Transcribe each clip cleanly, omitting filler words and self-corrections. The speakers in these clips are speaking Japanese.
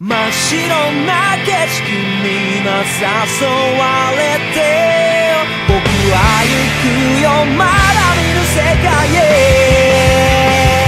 真っ白な景色に今誘われて僕は行くよまだ見ぬ世界へ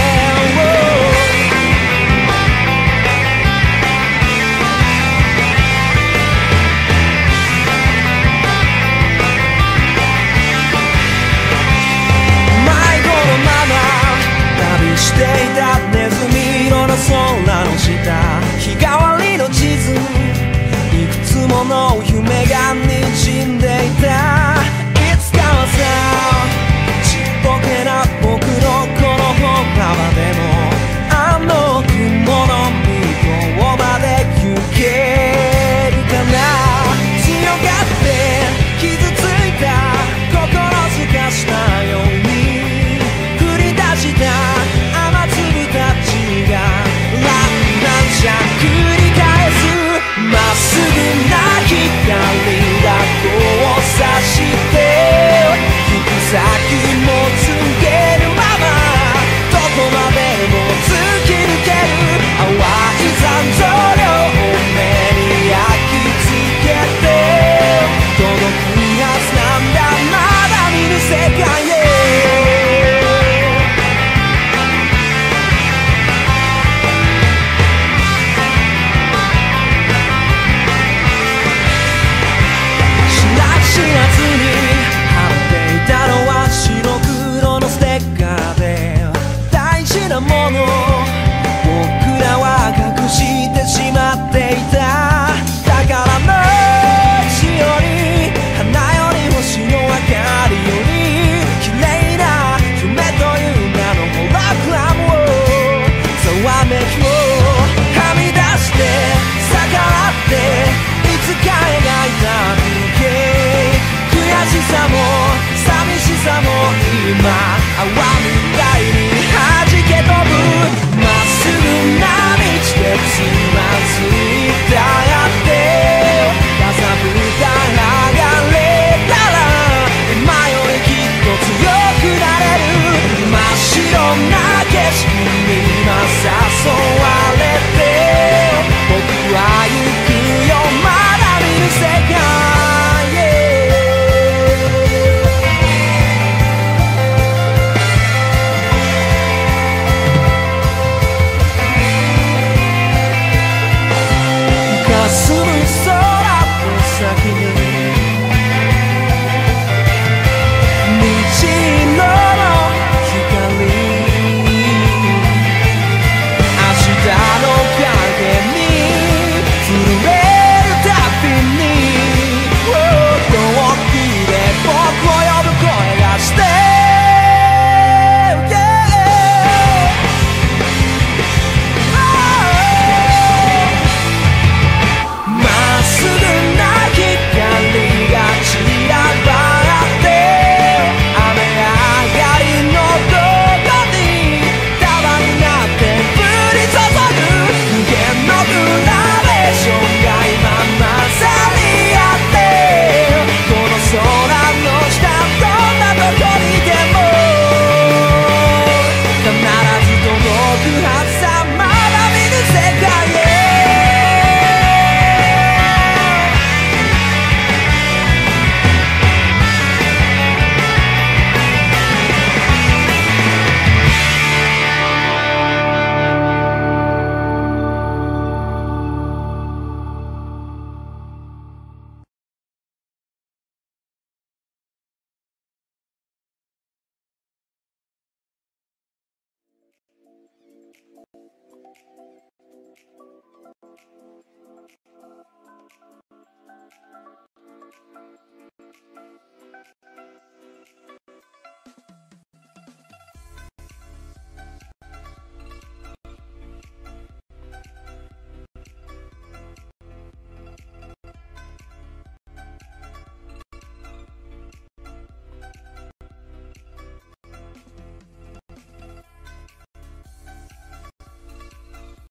迷子のまま旅していたネズミ色の空の下日替わりの地図いくつもの夢が滲んでいたいつかはさちっぽけな僕のこの歩幅でもあの雲の向こうまで行けるかな強がって傷ついた心すかしたように降り出した雨粒たちが繰り返すまっすぐな光が交差して行く先も告げるままどこまでも突き抜ける淡い残像両目に焼き付けて届くはずなんだまだ見ぬ世界へ知らずに貼っていたのは白黒のステッカーで大事なもの僕らは隠してしまっていた宝の石より花より星の明かりより綺麗な夢という名のホログラムをざわめきをはみ出して逆らっていつか描いた風景悔しさも寂しさも今淡み未来に弾け飛ぶまっすぐな道でつまずいたってかさぶた剥がれたら今よりきっと強くなれる真っ白な景色に今誘われて僕は行くよまだ見ぬ世界霞む空の先に虹色の光明日の影に震えるたびに遠くで僕を呼ぶ声がして